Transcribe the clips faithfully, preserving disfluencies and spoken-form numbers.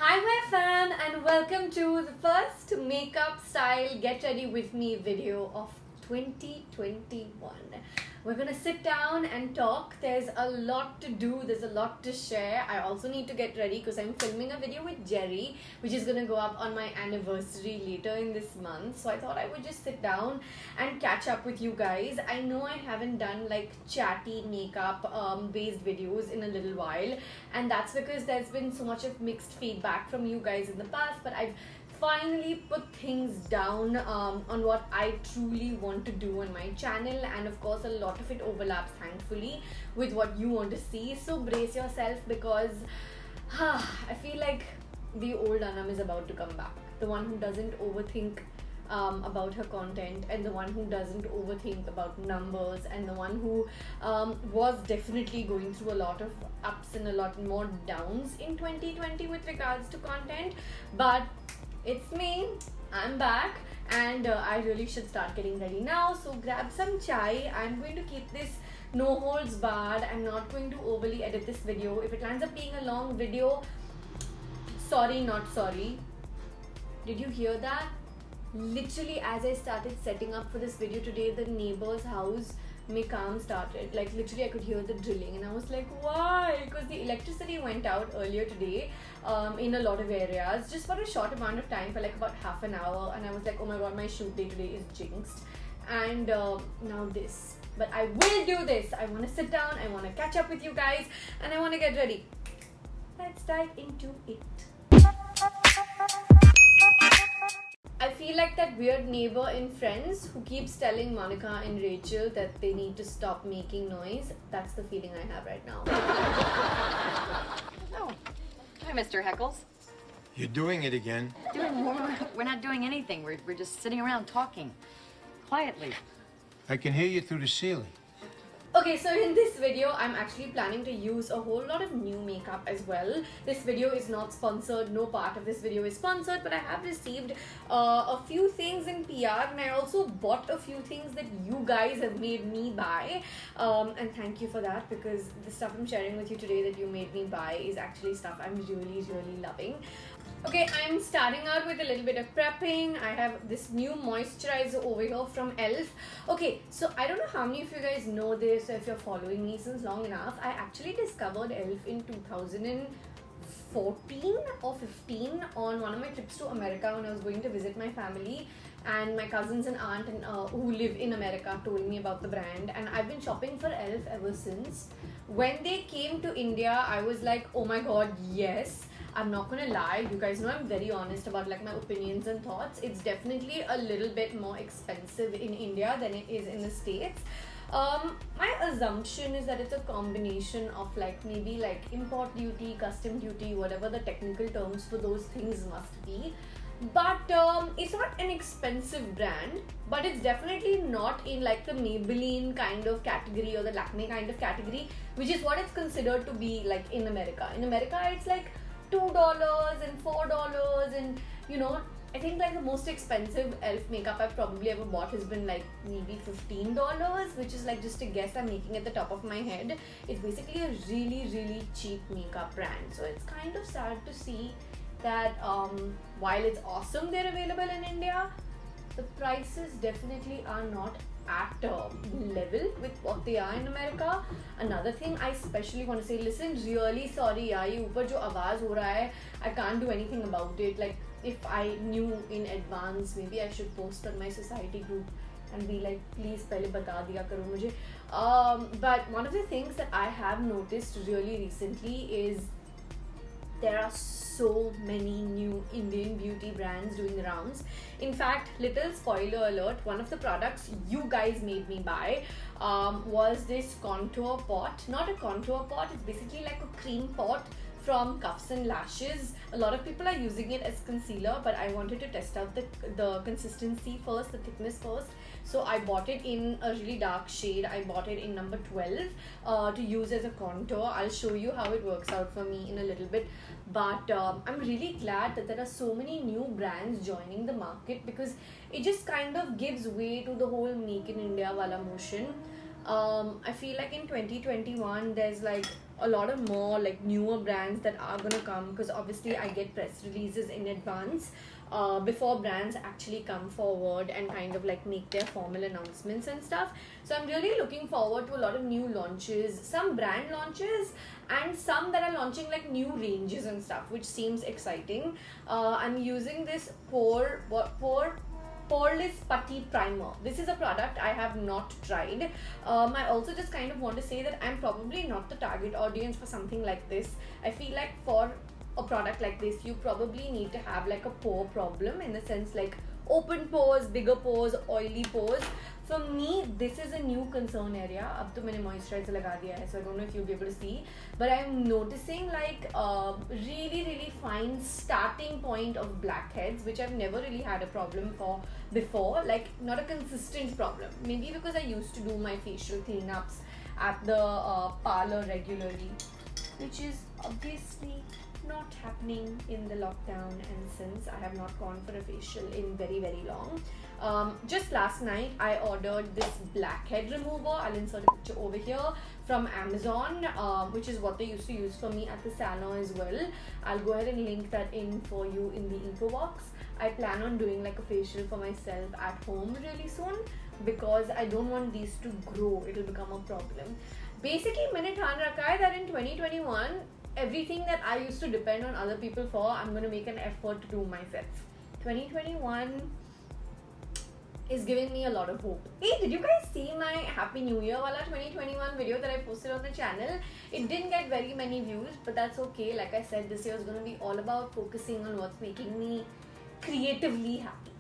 Hi my fam and welcome to the first makeup style get ready with me video of twenty twenty-one. We're gonna sit down and talk. There's a lot to do, there's a lot to share. I also need to get ready because I'm filming a video with Jerry which is gonna go up on my anniversary later in this month. So I thought I would just sit down and catch up with you guys. I know I haven't done like chatty makeup um, based videos in a little while, and that's because there's been so much of mixed feedback from you guys in the past, but I've finally put things down um, on what I truly want to do on my channel, and of course a lot of it overlaps thankfully with what you want to see. So brace yourself because huh, I feel like the old Anam is about to come back, the one who doesn't overthink Um, about her content, and the one who doesn't overthink about numbers, and the one who um, was definitely going through a lot of ups and a lot more downs in twenty twenty with regards to content. But it's me, I'm back, and uh, I really should start getting ready now. So grab some chai. I'm going to keep this no holds barred. I'm not going to overly edit this video. If it ends up being a long video, sorry not sorry. Did you hear that? Literally as I started setting up for this video today, the neighbor's house mein kaam started. Like literally I could hear the drilling and I was like, why? Because the electricity went out earlier today um, in a lot of areas just for a short amount of time, for like about half an hour, and I was like, oh my god, my shoot day today is jinxed. And uh, now this. But I will do this. I want to sit down, I want to catch up with you guys, and I want to get ready. Let's dive into it. I feel like that weird neighbor in Friends who keeps telling Monica and Rachel that they need to stop making noise. That's the feeling I have right now. Oh, hi, Mister Heckles. You're doing it again. Doing more? We're not doing anything. We're, we're just sitting around talking quietly. I can hear you through the ceiling. Okay, so in this video, I'm actually planning to use a whole lot of new makeup as well. This video is not sponsored, no part of this video is sponsored, but I have received uh, a few things in P R, and I also bought a few things that you guys have made me buy. Um, and thank you for that, because the stuff I'm sharing with you today that you made me buy is actually stuff I'm really, really loving. Okay, I'm starting out with a little bit of prepping. I have this new moisturizer over here from e l f. Okay, so I don't know how many of you guys know this, or if you're following me since long enough. I actually discovered e l f in two thousand fourteen or fifteen on one of my trips to America when I was going to visit my family, and my cousins and aunt and uh, who live in America told me about the brand, and I've been shopping for e l f ever since. When they came to India, I was like, oh my god, yes. I'm not gonna lie, you guys know I'm very honest about like my opinions and thoughts. It's definitely a little bit more expensive in India than it is in the States. Um, my assumption is that it's a combination of like maybe like import duty, custom duty, whatever the technical terms for those things must be. But um, it's not an expensive brand, but it's definitely not in like the Maybelline kind of category or the Lakme kind of category, which is what it's considered to be like in America. In America, it's like two dollars and four dollars, and you know, I think like the most expensive e l f makeup I've probably ever bought has been like maybe fifteen dollars, which is like just a guess I'm making at the top of my head. It's basically a really really cheap makeup brand, so it's kind of sad to see that um, while it's awesome they're available in India, the prices definitely are not at uh, level with what they are in America. Another thing I especially want to say, listen, really sorry yaar, ye upar jo awaaz ho raha hai, I can't do anything about it. Like if I knew in advance, maybe I should post on my society group and be like, please pehle bata diya karo mujhe. Um, but one of the things that I have noticed really recently is there are so many new Indian beauty brands doing the rounds. In fact, little spoiler alert, one of the products you guys made me buy um, was this contour pot. Not a contour pot, it's basically like a cream pot from Cuffs and Lashes. A lot of people are using it as concealer, but I wanted to test out the, the consistency first, the thickness first. So I bought it in a really dark shade. I bought it in number twelve uh, to use as a contour. I'll show you how it works out for me in a little bit. But um, I'm really glad that there are so many new brands joining the market, because it just kind of gives way to the whole Make in India wala motion. Um, I feel like in twenty twenty-one there's like a lot of more like newer brands that are gonna come, because obviously I get press releases in advance uh, before brands actually come forward and kind of like make their formal announcements and stuff. So I'm really looking forward to a lot of new launches, some brand launches, and some that are launching like new ranges and stuff, which seems exciting. uh, I'm using this pore what pore poreless putty primer. This is a product I have not tried. um, I also just kind of want to say that I'm probably not the target audience for something like this. I feel like for a product like this, you probably need to have like a pore problem, in the sense like open pores, bigger pores, oily pores. For me, this is a new concern area. Ab to maine moisturizer laga diya hai, so I don't know if you'll be able to see, but I'm noticing like uh, really really fine starting point of blackheads, which I've never really had a problem for before. Like not a consistent problem, maybe because I used to do my facial cleanups at the uh, parlor regularly, which is obviously not happening in the lockdown, and since I have not gone for a facial in very very long. Um, just last night I ordered this blackhead remover. I'll insert a picture over here, from Amazon, uh, which is what they used to use for me at the salon as well. I'll go ahead and link that in for you in the info box. I plan on doing like a facial for myself at home really soon, because I don't want these to grow. It'll become a problem. Basically, मैंने ठान रखा है that in twenty twenty-one, everything that I used to depend on other people for, I'm going to make an effort to do myself. twenty twenty-one is giving me a lot of hope. Hey, did you guys see my Happy New Year wala twenty twenty-one video that I posted on the channel? It didn't get very many views, but that's okay. Like I said, this year is going to be all about focusing on what's making me creatively happy.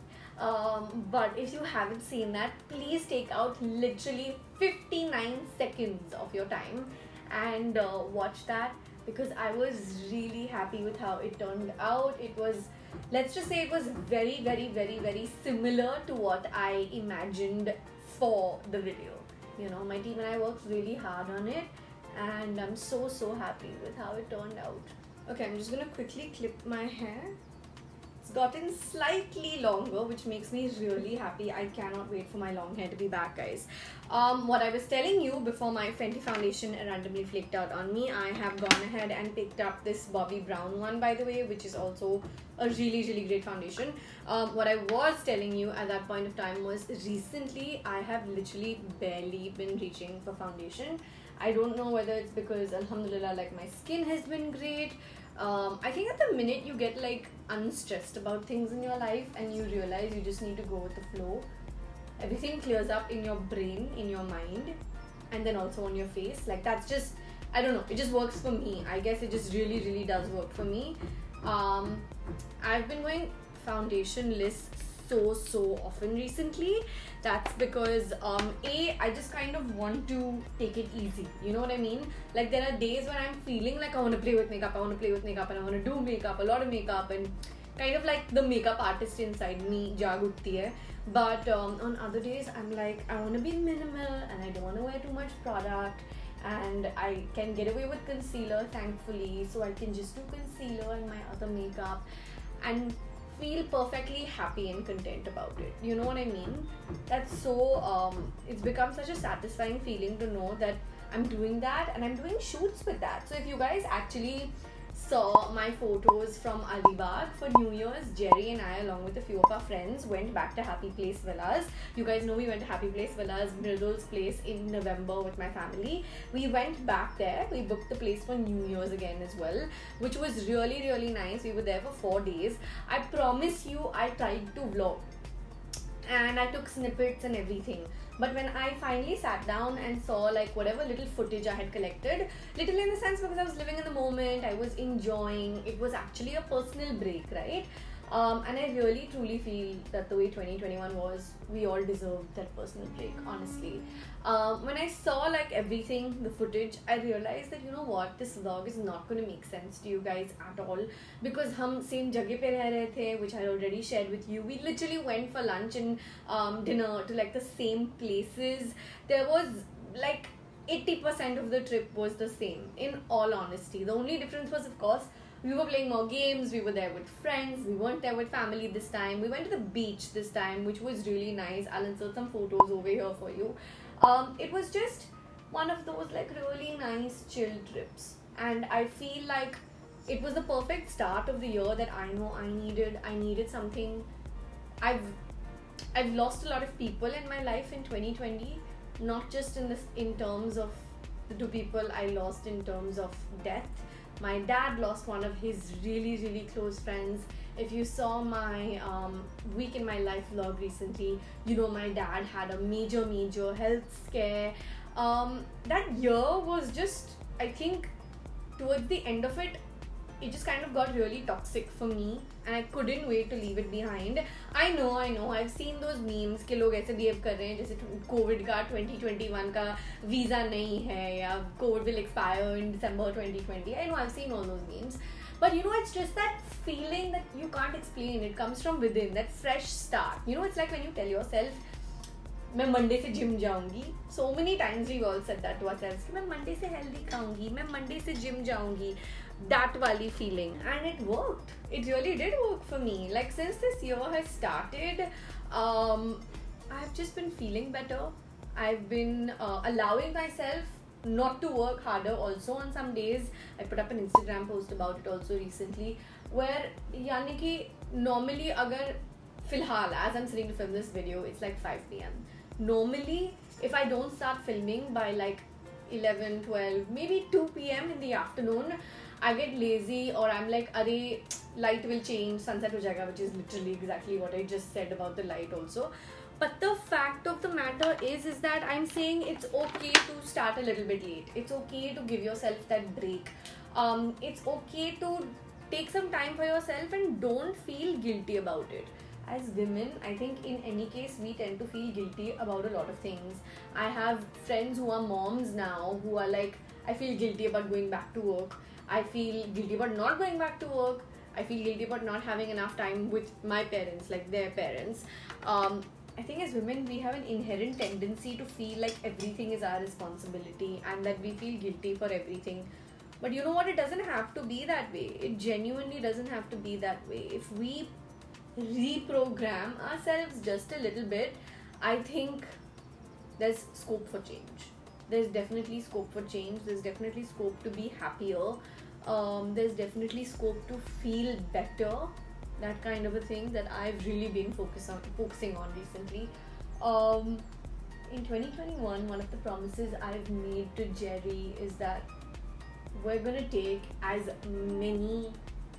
Um, but if you haven't seen that, please take out literally fifty-nine seconds of your time and uh, watch that, because I was really happy with how it turned out. It was, let's just say it was very very very very similar to what I imagined for the video. You know, my team and I worked really hard on it, and I'm so so happy with how it turned out. Okay, I'm just gonna quickly clip my hair. It's gotten slightly longer, which makes me really happy. I cannot wait for my long hair to be back, guys. Um, what I was telling you before my Fenty foundation randomly flaked out on me, I have gone ahead and picked up this Bobbi Brown one, by the way, which is also a really really great foundation. Um, what I was telling you at that point of time was, recently I have literally barely been reaching for foundation. I don't know whether it's because, alhamdulillah, like my skin has been great. Um, I think at the minute you get like unstressed about things in your life and you realize you just need to go with the flow, everything clears up in your brain, in your mind, and then also on your face. Like that's just, I don't know, it just works for me. I guess it just really really does work for me. um, I've been going foundation-less so so often recently. That's because um a I just kind of want to take it easy, you know what I mean? Like there are days when I'm feeling like I want to play with makeup, I want to play with makeup, and I want to do makeup, a lot of makeup, and kind of like the makeup artist inside me jaag uthti hai. But um, on other days I'm like, I want to be minimal and I don't want to wear too much product, and I can get away with concealer thankfully, so I can just do concealer and my other makeup and feel perfectly happy and content about it. You know what I mean? That's so um it's become such a satisfying feeling to know that I'm doing that, and I'm doing shoots with that. So if you guys actually saw my photos from Alibag for New Year's, Jerry and I, along with a few of our friends, went back to Happy Place Villas. You guys know we went to Happy Place Villas, Mridul's place, in November with my family. We went back there. We booked the place for New Year's again as well, which was really really nice. We were there for four days. I promise you, I tried to vlog and I took snippets and everything, but when I finally sat down and saw like whatever little footage I had collected, little in the sense because I was living in the moment, I was enjoying, it was actually a personal break, right? Um, and I really truly feel that the way twenty twenty-one was, we all deserved that personal break, honestly. Um, when I saw like everything, the footage, I realized that, you know what, this vlog is not going to make sense to you guys at all, because hum same jagah pe reh rahe the, which I already shared with you. We literally went for lunch and um, dinner to like the same places. There was like eighty percent of the trip was the same, in all honesty. The only difference was, of course, we were playing more games, we were there with friends, we weren't there with family this time. We went to the beach this time, which was really nice. I'll insert some photos over here for you. Um, it was just one of those like really nice chill trips. And I feel like it was the perfect start of the year that I know I needed. I needed something. I've I've lost a lot of people in my life in twenty twenty, not just in this in terms of the two people I lost in terms of death. My dad lost one of his really really close friends. If you saw my um, week in my life vlog recently, you know my dad had a major major health scare. Um, that year was just, I think, towards the end of it, it just kind of got really toxic for me and I couldn't wait to leave it behind. I know, I know, I've seen those memes कि लोग ऐसे behave कर रहे हैं जैसे COVID का twenty twenty-one का visa नहीं है या COVID will expire in December twenty twenty. I know, I've seen all those memes. But you know, it's just that feeling that you can't explain. It comes from within, that fresh start. You know, it's like when you tell yourself, मैं Monday से gym जाऊंगी. So many times we've all said that to ourselves कि मैं Monday से healthy खाऊंगी, मैं Monday से gym जाऊंगी. That wali feeling, and it worked. It really did work for me. Like since this year has started, um, I've just been feeling better. I've been uh, allowing myself not to work harder also on some days. I put up an Instagram post about it also recently, where यानी कि normally अगर फिलहाल as I'm sitting to film this video, it's like five p m Normally, if I don't start filming by like eleven, twelve, maybe two p m in the afternoon, I get lazy or I'm like, arey, light will change, sunset ho jayega, which is literally exactly what I just said about the light also. But the fact of the matter is, is that I'm saying it's okay to start a little bit late. It's okay to give yourself that break. Um, it's okay to take some time for yourself and don't feel guilty about it. As women, I think in any case, we tend to feel guilty about a lot of things. I have friends who are moms now who are like, I feel guilty about going back to work. I feel guilty about not going back to work. I feel guilty about not having enough time with my parents, like their parents. Um, I think as women, we have an inherent tendency to feel like everything is our responsibility and that we feel guilty for everything. But you know what? It doesn't have to be that way. It genuinely doesn't have to be that way. If we reprogram ourselves just a little bit, I think there's scope for change. There's definitely scope for change. There's definitely scope to be happier. Um, there's definitely scope to feel better. That kind of a thing that I've really been focus on, focusing on recently. Um, in twenty twenty-one, one of the promises I've made to Jerry is that we're gonna take as many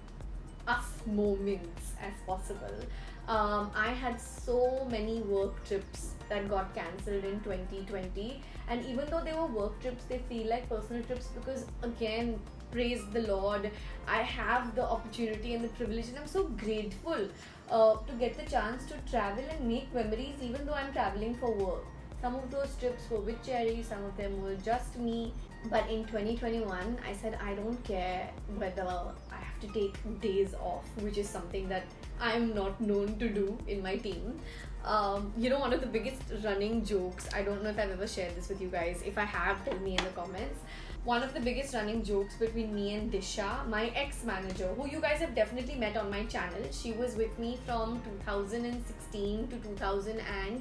us moments as possible. Um, I had so many work trips that got cancelled in twenty twenty, and even though they were work trips, they feel like personal trips because, again, praise the Lord, I have the opportunity and the privilege, and I'm so grateful uh, to get the chance to travel and make memories even though I'm traveling for work. Some of those trips were with Cherry, some of them were just me. But in twenty twenty-one, I said I don't care whether I have to take days off, which is something that I'm not known to do in my team. Um, you know, one of the biggest running jokes, I don't know if I've ever shared this with you guys. If I have, tell me in the comments. One of the biggest running jokes between me and Disha, my ex-manager, who you guys have definitely met on my channel. She was with me from two thousand sixteen to two thousand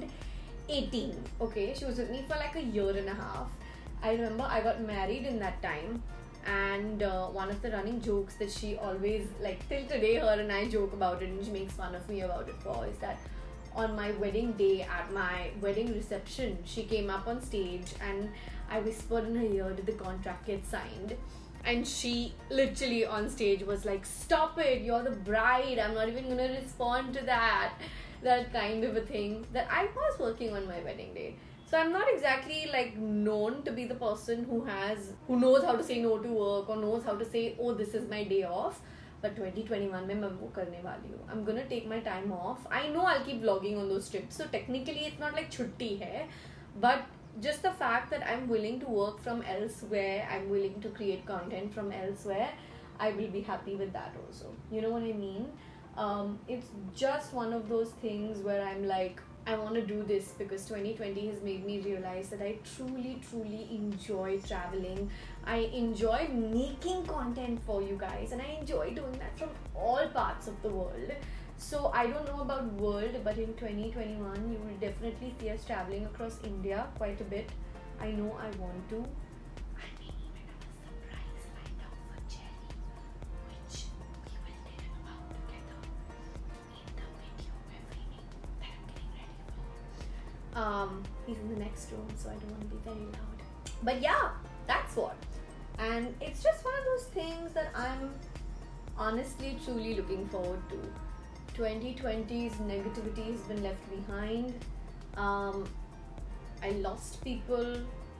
eighteen. Okay, she was with me for like a year and a half. I remember I got married in that time, and uh, one of the running jokes that she always, like till today, her and I joke about it and she makes fun of me about it for, is that on my wedding day, at my wedding reception, she came up on stage and I whispered in her ear, did the contract get signed? And she literally on stage was like, stop it, you're the bride, I'm not even gonna respond to that. That kind of a thing, that I was working on my wedding day. So I'm not exactly like known to be the person who has, who knows how to say no to work or knows how to say, oh, this is my day off. But twenty twenty-one mein main wo karne wali hu. I'm gonna take my time off. I know I'll keep vlogging on those trips. So technically it's not like chutti hai. But just the fact that I'm willing to work from elsewhere, I'm willing to create content from elsewhere, I will be happy with that also. You know what I mean? Um, it's just one of those things where I'm like, I want to do this because twenty twenty has made me realize that I truly, truly enjoy traveling. I enjoy making content for you guys, and I enjoy doing that from all parts of the world. So I don't know about world, but in twenty twenty-one, you will definitely see us traveling across India quite a bit. I know I want to. I may even have a surprise lined up for Cherry, which we will tell about together in the video we're filming that I'm getting ready for. Um, he's in the next room, so I don't want to be very loud. But yeah, that's what. And it's just one of those things that I'm honestly truly looking forward to. twenty twenty's negativity has been left behind. Um, I lost people.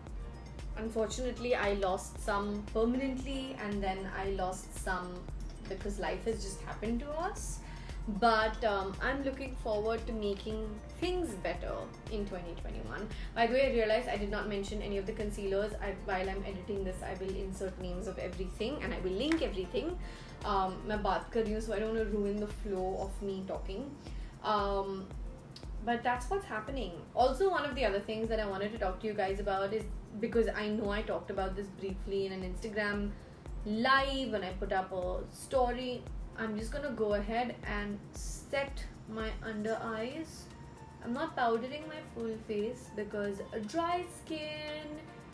Unfortunately, I lost some permanently, and then I lost some because life has just happened to us. But um, I'm looking forward to making things better in twenty twenty-one. By the way, I realized I did not mention any of the concealers. I, while I'm editing this, I will insert names of everything and I will link everything. Um, मैं बात कर रही हूँ, so I don't want to ruin the flow of me talking. Um, but that's what's happening. Also, one of the other things that I wanted to talk to you guys about is, because I know I talked about this briefly in an Instagram live when I put up a story. I'm just gonna go ahead and set my under eyes. I'm not powdering my full face because dry skin,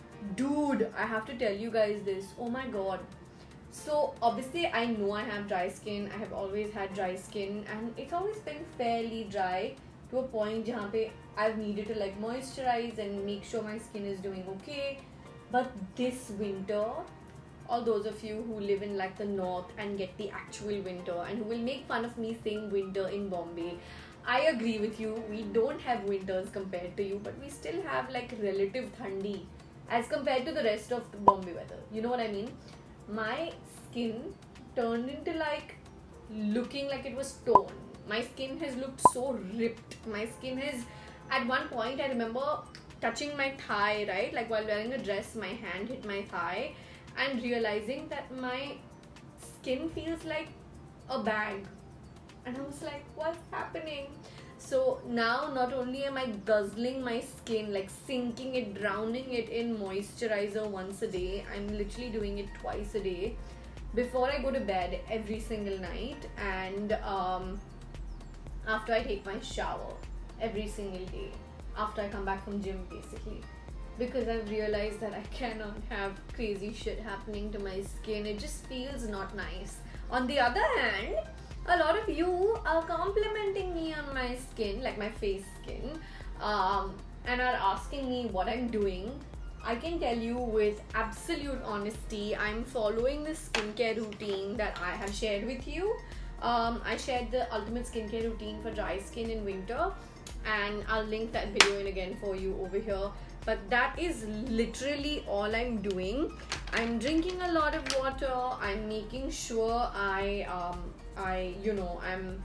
dude, I have to tell you guys this. Oh my god. So obviously I know I have dry skin. I have always had dry skin and it's always been fairly dry to a point jahan pe I've needed to like moisturize and make sure my skin is doing okay. But this winter, all those of you who live in like the north and get the actual winter and who will make fun of me saying winter in Bombay, I agree with you. We don't have winters compared to you, but we still have like relative thandi as compared to the rest of the Bombay weather. You know what I mean? My skin turned into like looking like it was torn. My skin has looked so ripped. My skin has, at one point I remember touching my thigh, right? Like while wearing a dress, my hand hit my thigh and realizing that my skin feels like a bag. And I was like, what's happening? So now not only am I guzzling my skin, like sinking it, drowning it in moisturizer once a day, I'm literally doing it twice a day before I go to bed every single night and um, after I take my shower every single day, after I come back from gym basically. Because I've realized that I cannot have crazy shit happening to my skin. It just feels not nice. On the other hand, a lot of you are complimenting me on my skin, like my face skin, um, and are asking me what I'm doing. I can tell you with absolute honesty, I'm following the skincare routine that I have shared with you. Um, I shared the ultimate skincare routine for dry skin in winter, and I'll link that video in again for you over here. But that is literally all I'm doing. I'm drinking a lot of water. I'm making sure I, um, I, you know, I'm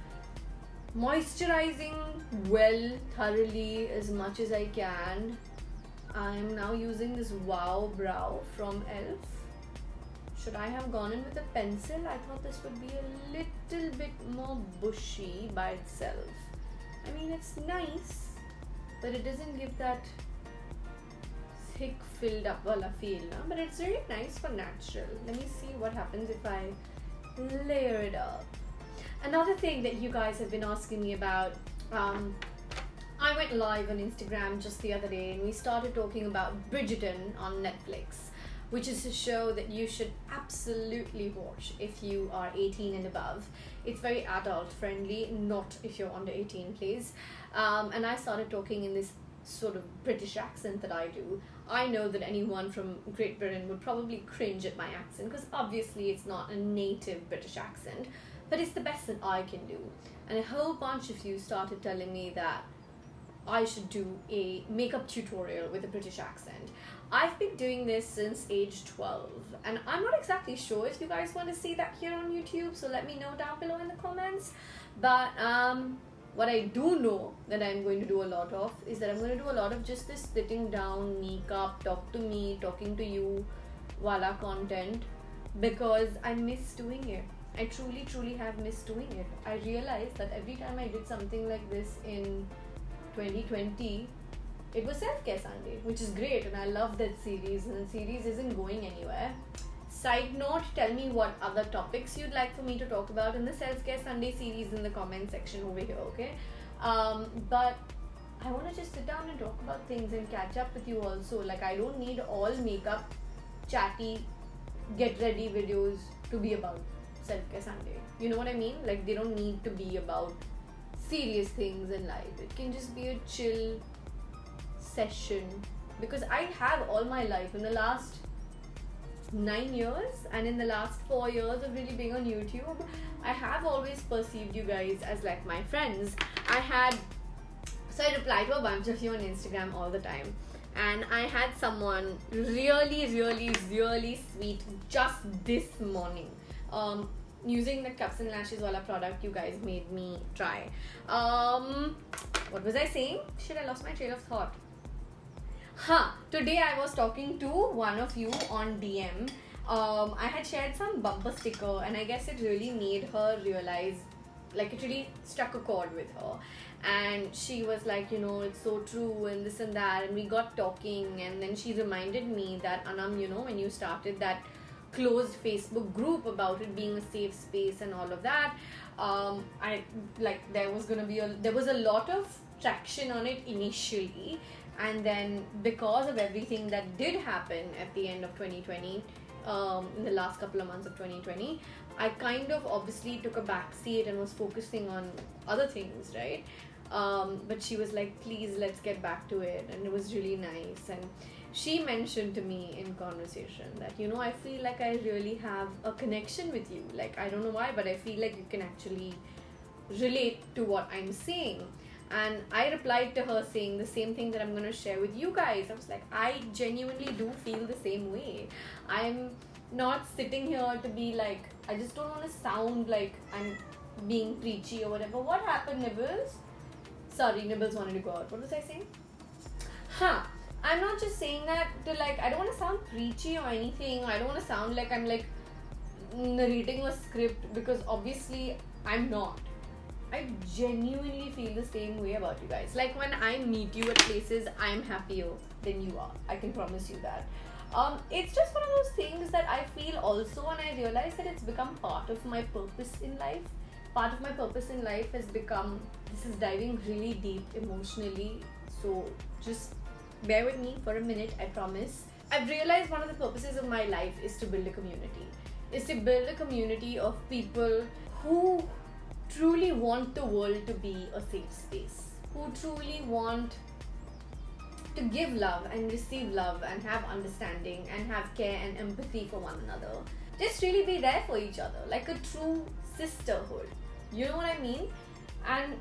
moisturizing well, thoroughly, as much as I can. I'm now using this Wow Brow from e l f. Should I have gone in with a pencil? I thought this would be a little bit more bushy by itself. I mean, it's nice, but it doesn't give that thick filled up wala feel, na? But it's really nice for natural. Let me see what happens if I layer it up. Another thing that you guys have been asking me about, um, I went live on Instagram just the other day and we started talking about Bridgerton on Netflix, which is a show that you should absolutely watch if you are eighteen and above. It's very adult friendly, not if you're under eighteen, please. Um, and I started talking in this sort of British accent that I do. I know that anyone from Great Britain would probably cringe at my accent because obviously it's not a native British accent, but it's the best that I can do. And a whole bunch of you started telling me that I should do a makeup tutorial with a British accent. I've been doing this since age twelve and I'm not exactly sure if you guys want to see that here on YouTube, so let me know down below in the comments. But um what I do know that I'm going to do a lot of is that I'm going to do a lot of just this sitting down, makeup, talk to me, talking to you, wala content, because I miss doing it. I truly, truly have missed doing it. I realized that every time I did something like this in twenty twenty, it was Self-Care Sunday, which is great, and I love that series, and the series isn't going anywhere. Side note, tell me what other topics you'd like for me to talk about in the Self-Care Sunday series in the comment section over here, okay? Um, but I want to just sit down and talk about things and catch up with you also. Like, I don't need all makeup, chatty, get ready videos to be about Self-Care Sunday. You know what I mean? Like, they don't need to be about serious things in life. It can just be a chill session. Because I have all my life in the last nine years and in the last four years of really being on YouTube, I have always perceived you guys as like my friends. I had So I reply to a bunch of you on Instagram all the time, and I had someone really, really, really sweet just this morning, um, using the Cups and Lashes wala product you guys made me try. Um, what was I saying? Shit, I lost my train of thought. Huh, today I was talking to one of you on D M. Um, I had shared some bumper sticker, and I guess it really made her realize, like it really struck a chord with her. And she was like, you know, it's so true and this and that, and we got talking, and then she reminded me that, Anam, you know, when you started that closed Facebook group about it being a safe space and all of that, um, I like there was gonna be a there was a lot of traction on it initially, and then because of everything that did happen at the end of twenty twenty, um, in the last couple of months of twenty twenty, I kind of obviously took a back seat and was focusing on other things, right? Um, but she was like, please, let's get back to it, and it was really nice. And she mentioned to me in conversation that, you know, I feel like I really have a connection with you. Like, I don't know why, but I feel like you can actually relate to what I'm saying. And I replied to her saying the same thing that I'm going to share with you guys. I was like, I genuinely do feel the same way. I'm not sitting here to be like, I just don't want to sound like I'm being preachy or whatever. What happened, Nibbles? Sorry, Nibbles wanted to go out. What was I saying? Huh. I'm not just saying that to like, I don't want to sound preachy or anything. I don't want to sound like I'm like narrating a script, because obviously I'm not. I genuinely feel the same way about you guys. Like, when I meet you at places, I'm happier than you are. I can promise you that. Um, it's just one of those things that I feel also, and I realize that it's become part of my purpose in life. Part of my purpose in life has become, this is diving really deep emotionally, so just bear with me for a minute, I promise. I've realized one of the purposes of my life is to build a community. Is to build a community of people who truly want the world to be a safe space. Who truly want to give love and receive love and have understanding and have care and empathy for one another. Just really be there for each other, like a true sisterhood. You know what I mean? And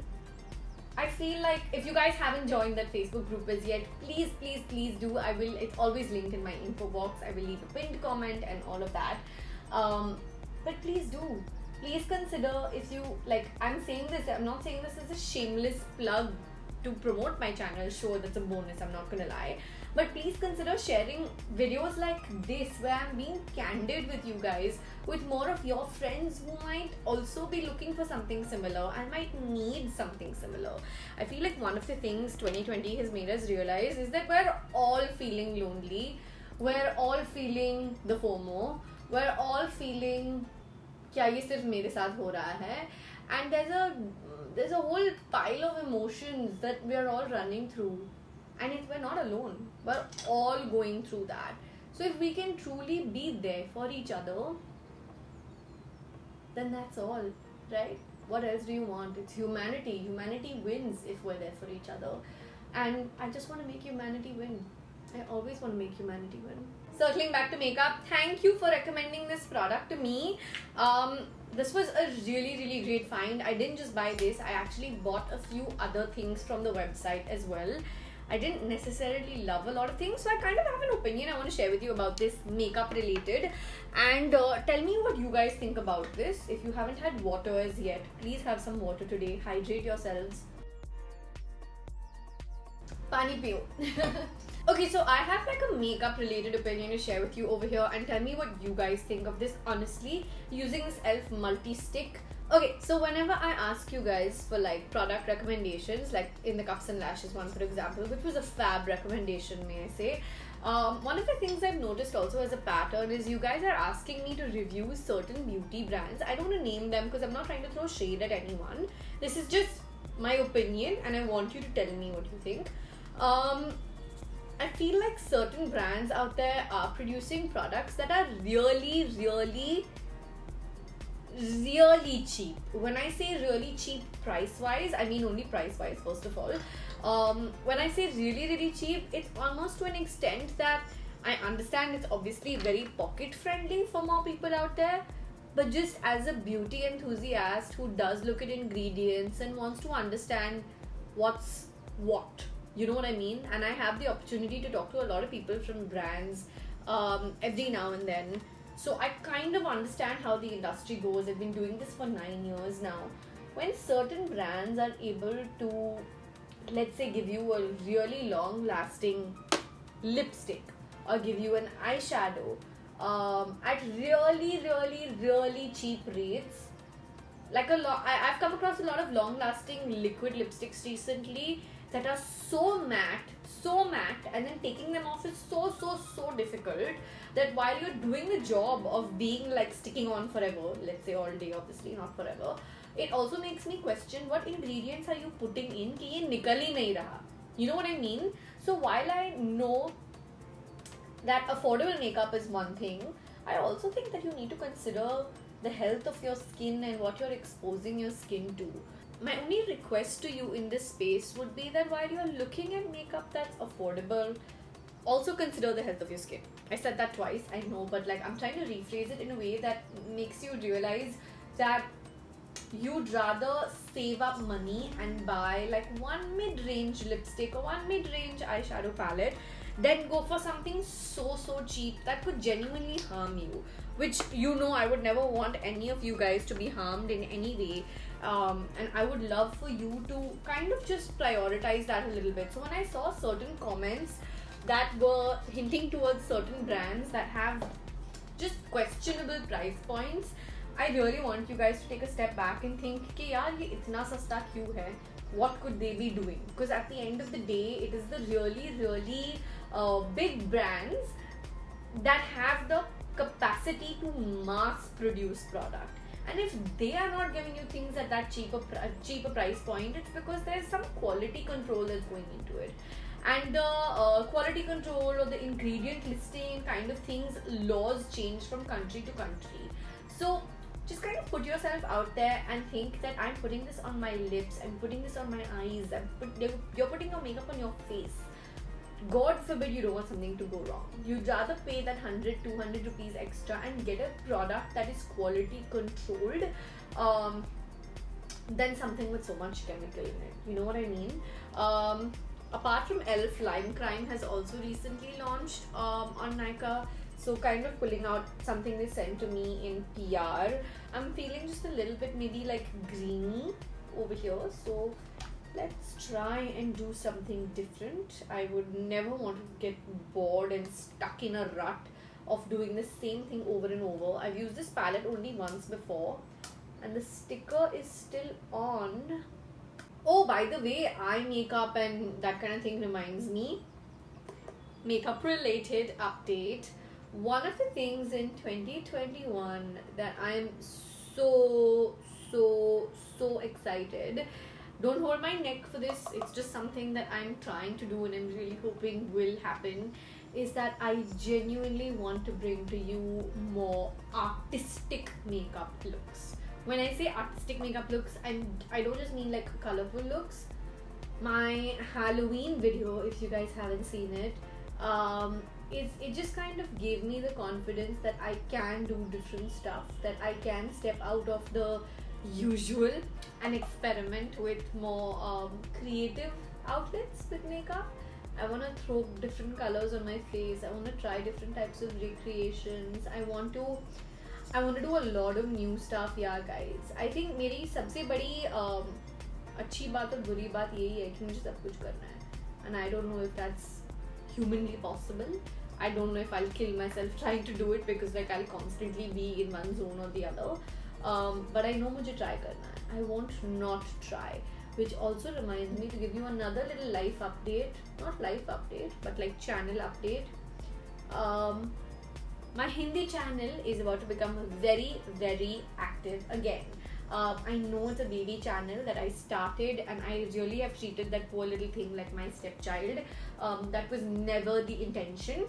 I feel like if you guys haven't joined that Facebook group as yet, please, please, please do. I will. It's always linked in my info box. I will leave a pinned comment and all of that. Um, but please do. Please consider, if you like, I'm saying this, I'm not saying this as a shameless plug to promote my channel. Sure, that's a bonus, I'm not gonna lie. But please consider sharing videos like this, where I'm being candid with you guys, with more of your friends who might also be looking for something similar and might need something similar. I feel like one of the things twenty twenty has made us realize is that we're all feeling lonely, we're all feeling the FOMO, we're all feeling क्या ये सिर्फ मेरे साथ हो रहा है, and there's a there's a whole pile of emotions that we are all running through, and it, we're not alone. We're all going through that. So if we can truly be there for each other, then that's all, right? What else do you want? It's humanity. Humanity wins if we're there for each other, and I just want to make humanity win. I always want to make humanity win. Circling back to makeup, thank you for recommending this product to me. Um, this was a really, really great find. I didn't just buy this, I actually bought a few other things from the website as well. I didn't necessarily love a lot of things, so I kind of have an opinion I want to share with you about this makeup related. And uh, tell me what you guys think about this. If you haven't had water as yet, please have some water today. Hydrate yourselves. Pani piyo. Okay, so I have like a makeup related opinion to share with you over here, and tell me what you guys think of this honestly, using this e l f multi-stick. Okay, so whenever I ask you guys for like product recommendations, like in the Cups and Lashes one for example, which was a fab recommendation, may I say, um, one of the things I've noticed also as a pattern is you guys are asking me to review certain beauty brands. I don't want to name them because I'm not trying to throw shade at anyone. This is just my opinion, and I want you to tell me what you think. Um, I feel like certain brands out there are producing products that are really, really, really cheap. When I say really cheap price-wise, I mean only price-wise, first of all. Um, when I say really, really cheap, it's almost to an extent that I understand it's obviously very pocket-friendly for more people out there. But just as a beauty enthusiast who does look at ingredients and wants to understand what's what, you know what I mean? And I have the opportunity to talk to a lot of people from brands um, every now and then. So I kind of understand how the industry goes. I've been doing this for nine years now. When certain brands are able to, let's say, give you a really long lasting lipstick or give you an eyeshadow um, at really, really, really cheap rates. Like a lot, I've come across a lot of long lasting liquid lipsticks recently that are so matte, so matte, and then taking them off is so, so, so difficult that while you're doing the job of being like sticking on forever, let's say all day, obviously not forever, it also makes me question what ingredients are you putting in ki ye nikal hi nahi raha. You know what I mean? So while I know that affordable makeup is one thing, I also think that you need to consider the health of your skin and what you're exposing your skin to. My only request to you in this space would be that while you're looking at makeup that's affordable, also consider the health of your skin. I said that twice, I know, but like I'm trying to rephrase it in a way that makes you realize that you'd rather save up money and buy like one mid-range lipstick or one mid-range eyeshadow palette than go for something so so cheap that could genuinely harm you, which you know I would never want any of you guys to be harmed in any way. Um, and I would love for you to kind of just prioritize that a little bit. So when I saw certain comments that were hinting towards certain brands that have just questionable price points, I really want you guys to take a step back and think कि यार ये इतना सस्ता क्यों है? What could they be doing? Because at the end of the day, it is the really really uh, big brands that have the capacity to mass produce product. And if they are not giving you things at that cheaper cheaper price point, it's because there's some quality control that's going into it. And the uh, quality control or the ingredient listing kind of things, laws change from country to country. So just kind of put yourself out there and think that I'm putting this on my lips, I'm putting this on my eyes, I'm put, you're putting your makeup on your face. God forbid you don't want something to go wrong. You'd rather pay that one hundred, two hundred rupees extra and get a product that is quality controlled um, than something with so much chemical in it. You know what I mean? Um, apart from e l f, Lime Crime has also recently launched um, on Nykaa. So kind of pulling out something they sent to me in P R. I'm feeling just a little bit maybe like greeny over here. So let's try and do something different. I would never want to get bored and stuck in a rut of doing the same thing over and over. I've used this palette only once before and the sticker is still on. Oh, by the way, eye makeup and that kind of thing reminds me. Makeup related update. One of the things in twenty twenty-one that I'm so, so, so excited. Don't hold my neck for this. It's just something that I'm trying to do and I'm really hoping will happen. Is that I genuinely want to bring to you more artistic makeup looks. When I say artistic makeup looks, I'm, I don't just mean like colorful looks. My Halloween video, if you guys haven't seen it, um, it, it just kind of gave me the confidence that I can do different stuff, that I can step out of the usual and experiment with more um, creative outlets with makeup. I want to throw different colors on my face. I want to try different types of recreations. I want to I want to do a lot of new stuff, yeah guys. I think मेरी सबसे बड़ी um, अच्छी बात और बुरी बात यही है कि मुझे सब कुछ करना है. And I don't know if that's humanly possible. I don't know if I'll kill myself trying to do it because like I'll constantly be in one zone or the other. Um, but I know मुझे try करना है. I won't not try. Which also reminds me to give you another little life update. Not life update, but like channel update. Um, my Hindi channel is about to become very, very active again. Uh, I know it's a baby channel that I started, and I really have treated that poor little thing like my stepchild. Um, that was never the intention.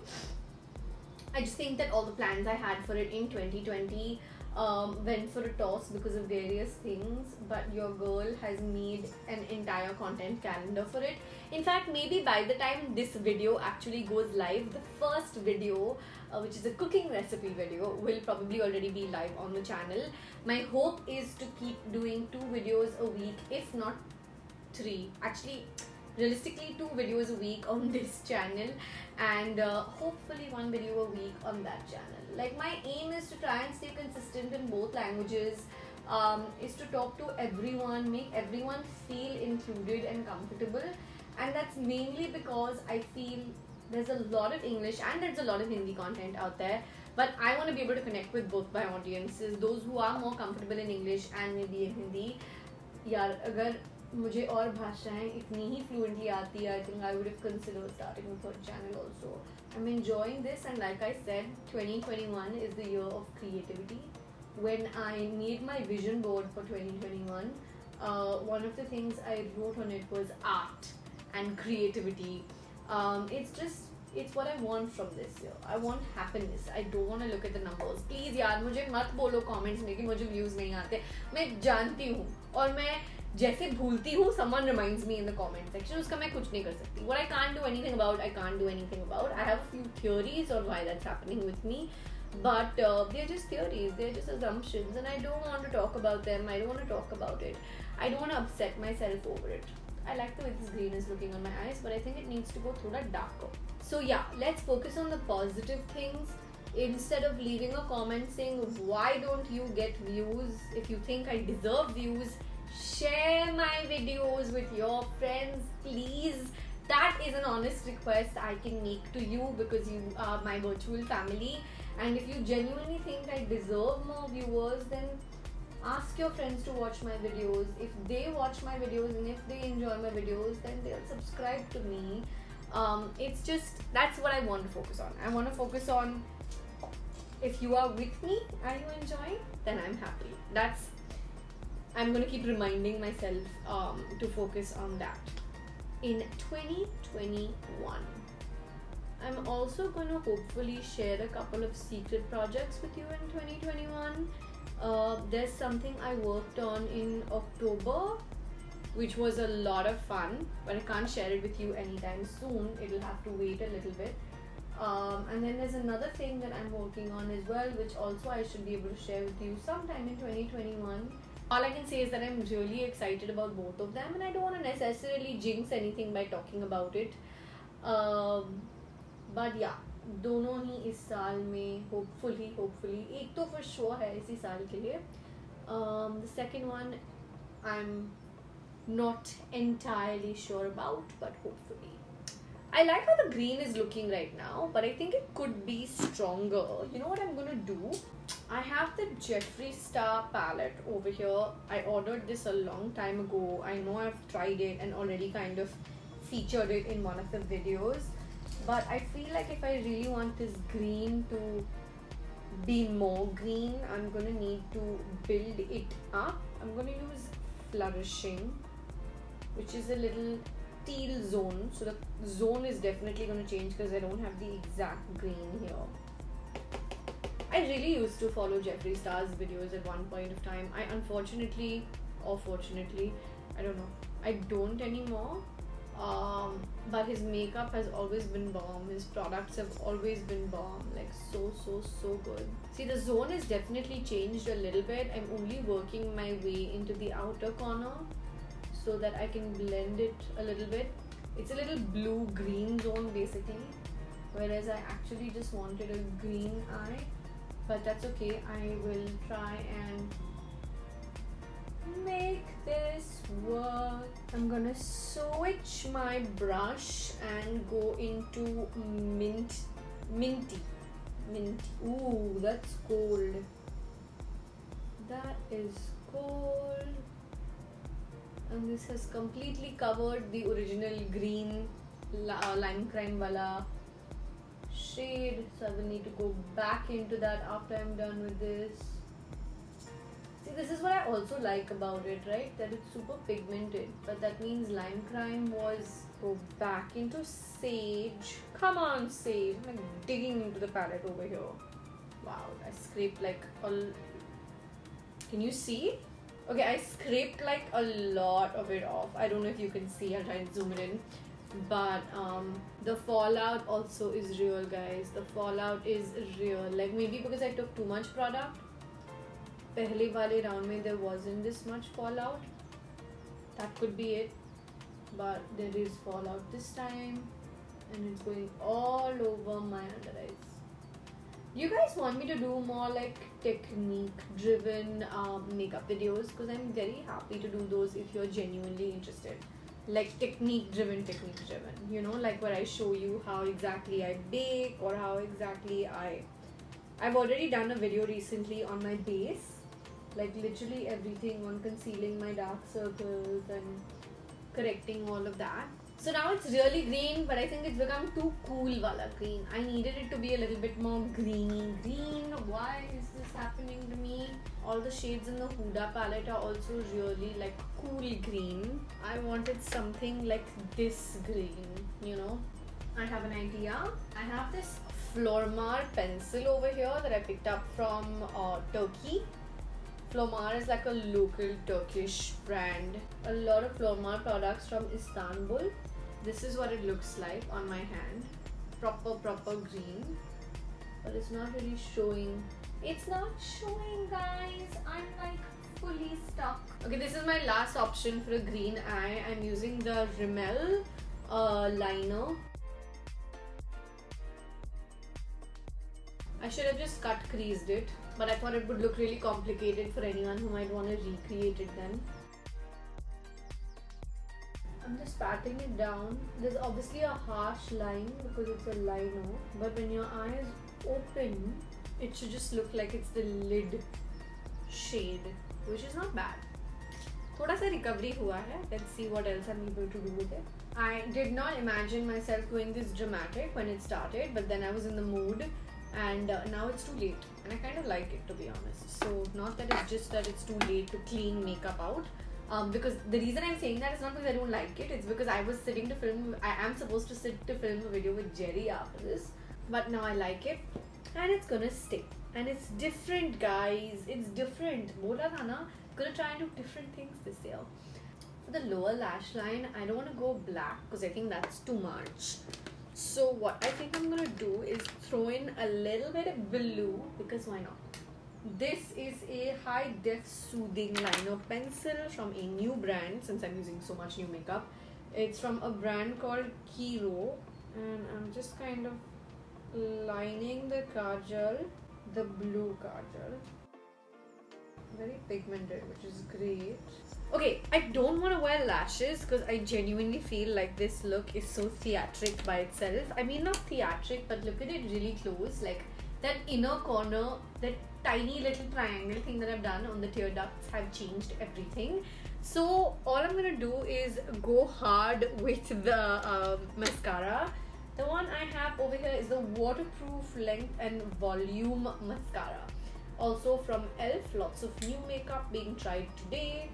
I just think that all the plans I had for it in twenty twenty um, went for a toss because of various things, but your girl has made an entire content calendar for it. In fact, maybe by the time this video actually goes live, the first video, uh, which is a cooking recipe video, will probably already be live on the channel. My hope is to keep doing two videos a week, if not three. Actually, realistically, two videos a week on this channel, and uh, hopefully one video a week on that channel. Like, my aim is to try and stay consistent in both languages, um, is to talk to everyone, make everyone feel included and comfortable, and that's mainly because I feel there's a lot of English and there's a lot of Hindi content out there, but I want to be able to connect with both my audiences, those who are more comfortable in English and maybe in Hindi. यार अगर मुझे और भाषाएं इतनी ही fluently आती है, I think I would have considered starting a third channel also. I'm enjoying this, and like I said, twenty twenty-one is the year of creativity. When I made my vision board for twenty twenty-one, uh, one of the things I wrote on it was art and creativity. Um, it's just, it's what I want from this year. I want happiness. I don't want to look at the numbers. Please यार मुझे मत बोलो comments में कि मुझे views नहीं आते. मैं जानती हूँ और मैं जैसे भूलती हूँ, someone reminds me in the comment section. उसका मैं कुछ नहीं कर सकती. What I can't do anything about, I can't do anything about. I have a few theories on why that's happening with me, but uh, they're just theories. They're just assumptions, and I don't want to talk about them. I don't want to talk about it. I don't want to upset myself over it. I like the way this green is looking on my eyes, but I think it needs to go through that darker. So yeah, let's focus on the positive things. Instead of leaving a comment saying, why don't you get views? If you think I deserve views, share my videos with your friends, please. That is an honest request I can make to you, because you are my virtual family. And if you genuinely think I deserve more viewers, then ask your friends to watch my videos. If they watch my videos and if they enjoy my videos, then they'll subscribe to me. Um, it's just, that's what I want to focus on. I want to focus on, if you are with me and you enjoy, then I'm happy. That's, I'm going to keep reminding myself um, to focus on that. In twenty twenty-one, I'm also going to hopefully share a couple of secret projects with you in twenty twenty-one. Uh, there's something I worked on in October, which was a lot of fun, but I can't share it with you anytime soon. It'll have to wait a little bit. Um, and then there's another thing that I'm working on as well, which also I should be able to share with you sometime in twenty twenty-one. All I can say is that I'm really excited about both of them, and I don't want to necessarily jinx anything by talking about it. Um, but yeah, दोनों ही इस साल में hopefully hopefully एक तो for sure है इसी साल के लिए. Um, the second one I'm not entirely sure about, but hopefully. I like how the green is looking right now, but I think it could be stronger. You know what I'm gonna do? I have the Jeffree Star palette over here. I ordered this a long time ago. I know I've tried it and already kind of featured it in one of the videos, but I feel like if I really want this green to be more green, I'm gonna need to build it up. I'm gonna use Flourishing, which is a little teal zone, so the zone is definitely going to change because I don't have the exact green here. I really used to follow Jeffree Star's videos at one point of time. I unfortunately, or fortunately, I don't know, I don't anymore. Um, but his makeup has always been bomb. His products have always been bomb, like so so so good. See, the zone is definitely changed a little bit. I'm only working my way into the outer corner so that I can blend it a little bit. It's a little blue-green zone basically, whereas I actually just wanted a green eye, but that's okay. I will try and make this work. I'm gonna switch my brush and go into mint, minty, minty. Ooh, that's gold. That is gold. And this has completely covered the original green uh, lime crime wala shade, so I will need to go back into that after I'm done with this. See, this is what I also like about it, right? That it's super pigmented, but that means Lime Crime was go back into Sage. Come on, Sage. I'm like digging into the palette over here. Wow, I scraped like a. Can you see? Okay, I scraped like a lot of it off. I don't know if you can see. I'll try and zoom it in. But um, the fallout also is real, guys. The fallout is real. Like maybe because I took too much product. Pehle wale round mein there wasn't this much fallout. That could be it. But there is fallout this time. And it's going all over my under eyes. You guys want me to do more like technique driven um, makeup videos? Because I'm very happy to do those if you're genuinely interested. Like technique driven, technique driven. You know, like where I show you how exactly I bake or how exactly I... I've already done a video recently on my base. Like literally everything on concealing my dark circles and correcting all of that. So now it's really green, but I think it's become too cool wala green. I needed it to be a little bit more greeny green. Why is this happening to me? All the shades in the Huda palette are also really like cool green. I wanted something like this green, you know. I have an idea. I have this Flormar pencil over here that I picked up from uh, Turkey. Flormar is like a local Turkish brand. A lot of Flormar products from Istanbul. This is what it looks like on my hand. Proper, proper green. But it's not really showing. It's not showing, guys. I'm like fully stuck. Okay, this is my last option for a green eye. I'm using the Rimmel uh, liner. I should have just cut creased it, but I thought it would look really complicated for anyone who might want to recreate it then. I'm just patting it down. There's obviously a harsh line because it's a liner, but when your eye is open, it should just look like it's the lid shade, which is not bad. Thoda sa recovery hua hai. Let's see what else I'm able to do with it. I did not imagine myself going this dramatic when it started, but then I was in the mood. And uh, now it's too late, and I kind of like it, to be honest. So not that it's just that it's too late to clean makeup out, um, because the reason I'm saying that is not because I don't like it. It's because I was sitting to film. I am supposed to sit to film a video with Jerry after this, but now I like it, and it's gonna stay. And it's different, guys. It's different. Bola tha na, gonna try and do different things this year. For the lower lash line, I don't want to go black because I think that's too much. So what I think I'm gonna do is throw in a little bit of blue, because why not? This is a high def soothing liner pencil from a new brand, since I'm using so much new makeup. It's from a brand called Kiro, and I'm just kind of lining the kajal, the blue kajal. Very pigmented, which is great. Okay, I don't want to wear lashes because I genuinely feel like this look is so theatric by itself. I mean, not theatric, but look at it really close. Like that inner corner, that tiny little triangle thing that I've done on the tear ducts have changed everything. So all I'm gonna do is go hard with the um, mascara. The one I have over here is the Waterproof Length and Volume Mascara. Also from E L F, lots of new makeup being tried today.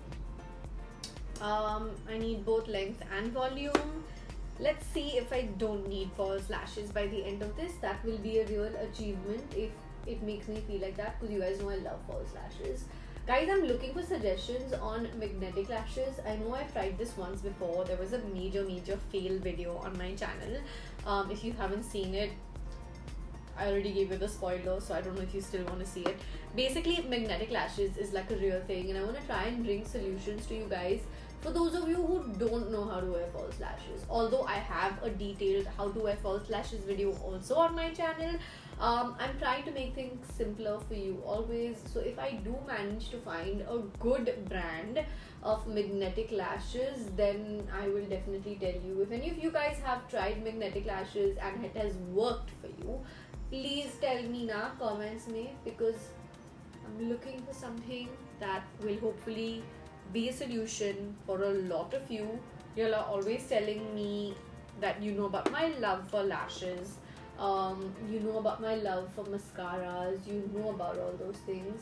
Um, I need both length and volume. Let's see if I don't need false lashes by the end of this. That will be a real achievement if it makes me feel like that, because you guys know I love false lashes. Guys, I'm looking for suggestions on magnetic lashes. I know I've tried this once before. There was a major major fail video on my channel. Um, if you haven't seen it, I already gave you the spoiler, so I don't know if you still want to see it. Basically, magnetic lashes is like a real thing, and I want to try and bring solutions to you guys for those of you who don't know how to wear false lashes. Although I have a detailed how to wear false lashes video also on my channel, um, I'm trying to make things simpler for you always. So if I do manage to find a good brand of magnetic lashes, then I will definitely tell you. If any of you guys have tried magnetic lashes and it has worked for you, please tell me na comments me, because I'm looking for something that will hopefully be a solution for a lot of you. You're always telling me that you know about my love for lashes, um, you know about my love for mascaras, you know about all those things.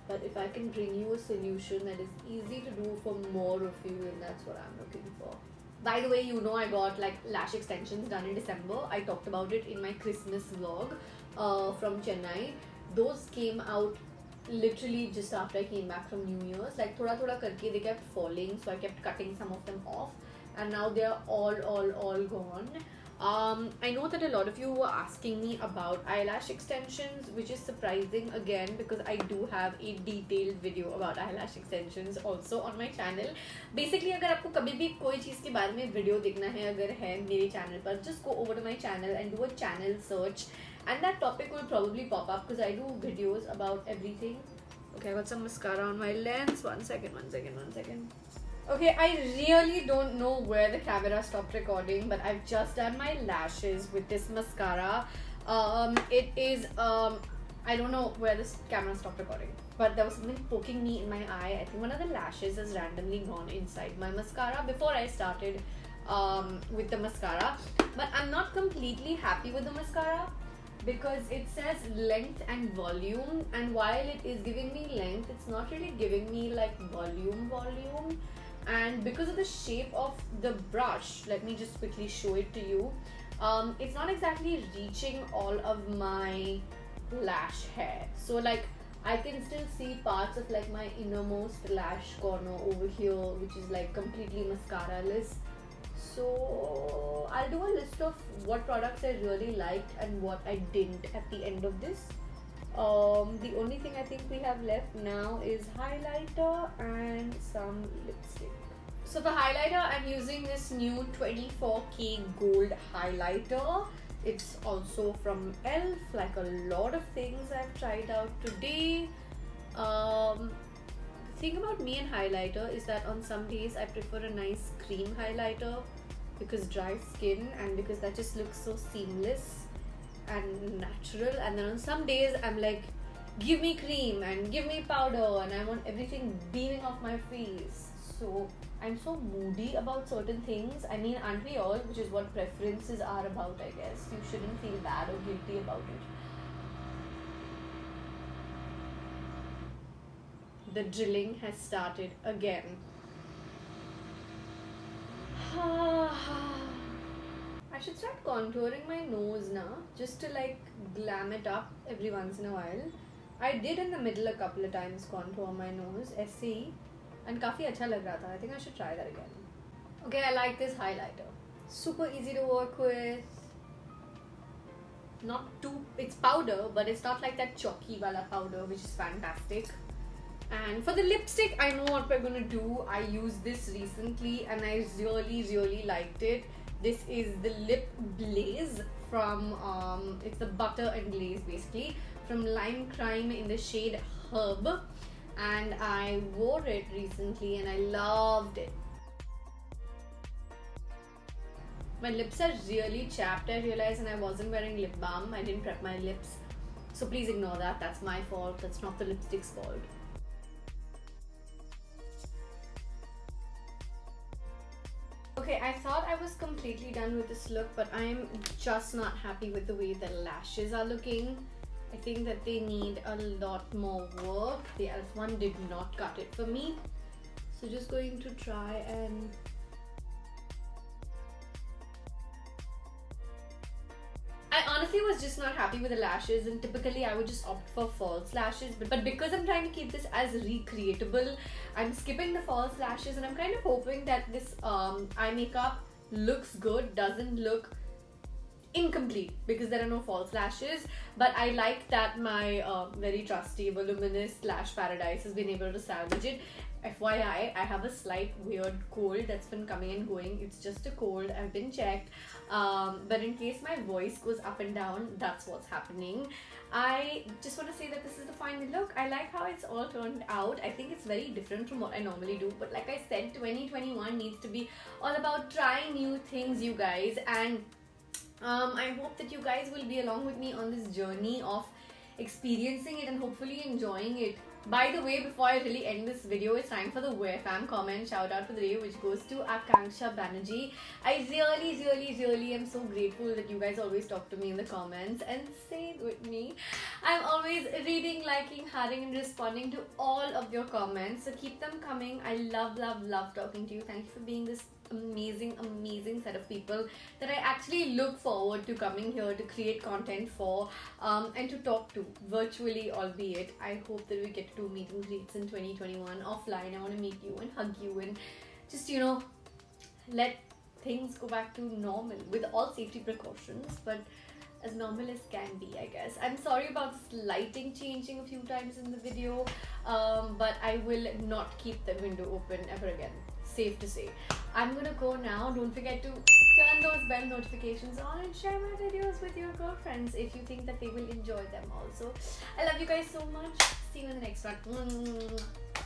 But if I can bring you a solution that is easy to do for more of you, then that's what I'm looking for. By the way, you know I got like lash extensions done in December. I talked about it in my Christmas vlog uh, from Chennai. Those came out literally just after I came back from New Year's. Like thoda thoda karke they kept falling, so I kept cutting some of them off, and now they are all all all gone. Um, I know that a lot of you were asking me about eyelash extensions, which is surprising again because I do have a detailed video about eyelash extensions also on my channel. Basically, अगर आपको कभी भी कोई चीज़ के बारे में video देखना है अगर है मेरे चैनल पर, just go over to my channel and do a channel search, and that topic will probably pop up because I do videos about everything. Okay, I got some mascara on my lens. One second, one second, one second. Okay, I really don't know where the camera stopped recording, but I've just done my lashes with this mascara. Um, it is, um, I don't know where this camera stopped recording, but there was something poking me in my eye. I think one of the lashes has randomly gone inside my mascara before I started um, with the mascara. But I'm not completely happy with the mascara because it says length and volume, and while it is giving me length, it's not really giving me like volume volume. And because of the shape of the brush, let me just quickly show it to you. Um, it's not exactly reaching all of my lash hair. So like I can still see parts of like my innermost lash corner over here, which is like completely mascara-less. So I'll do a list of what products I really liked and what I didn't at the end of this. Um, the only thing I think we have left now is highlighter and some lipstick. So for highlighter, I'm using this new twenty-four K gold highlighter. It's also from E L F, like a lot of things I've tried out today. Um, the thing about me and highlighter is that on some days I prefer a nice cream highlighter because dry skin and because that just looks so seamless and natural, and then on some days I'm like, give me cream and give me powder and I want everything beaming off my face. So I'm so moody about certain things. I mean, aren't we all? Which is what preferences are about, I guess. You shouldn't feel bad or guilty about it. The drilling has started again. I should start contouring my nose now, just to like glam it up every once in a while. I did in the middle a couple of times contour my nose, S E, and काफी अच्छा लग रहा था. I think I should try that again. Okay, I like this highlighter. Super easy to work with. Not too, it's powder, but it's not like that chalky wala powder, which is fantastic. And for the lipstick, I know what we're gonna do. I used this recently and I really, really liked it. This is the Lip Blaze from, um, it's the butter and glaze basically, from Lime Crime in the shade Herb. And I wore it recently and I loved it. My lips are really chapped, I realized, and I wasn't wearing lip balm. I didn't prep my lips. So please ignore that. That's my fault. That's not the lipstick's fault. Okay, I thought I was completely done with this look, but I'm just not happy with the way the lashes are looking. I think that they need a lot more work. The E L F one did not cut it for me. So just going to try and... I honestly was just not happy with the lashes, and typically I would just opt for false lashes, but, but because I'm trying to keep this as recreatable, I'm skipping the false lashes, and I'm kind of hoping that this um, eye makeup looks good, doesn't look incomplete because there are no false lashes. But I like that my uh, very trusty Voluminous Lash Paradise has been able to salvage it. F Y I, I have a slight weird cold that's been coming and going. It's just a cold, I've been checked. Um, but in case my voice goes up and down, that's what's happening. I just want to say that this is the final look. I like how it's all turned out. I think it's very different from what I normally do. But like I said, twenty twenty-one needs to be all about trying new things, you guys. And um, I hope that you guys will be along with me on this journey of experiencing it and hopefully enjoying it By the way, before I really end this video, it's time for the Wear Fam comment shout out for the day, which goes to Akanksha Banerjee. I really, really, really am so grateful that you guys always talk to me in the comments and say it with me. I'm always reading, liking, hearting, and responding to all of your comments. So keep them coming. I love, love, love talking to you. Thank you for being this amazing, amazing set of people that I actually look forward to coming here to create content for um, and to talk to virtually, albeit. I hope that we get to do meet and greets in twenty twenty-one offline. I want to meet you and hug you and just, you know, let things go back to normal with all safety precautions, but as normal as can be, I guess. I'm sorry about this lighting changing a few times in the video, um, but I will not keep the window open ever again. Safe to say. I'm gonna go now. Don't forget to turn those bell notifications on and share my videos with your girlfriends if you think that they will enjoy them also. I love you guys so much. See you in the next one.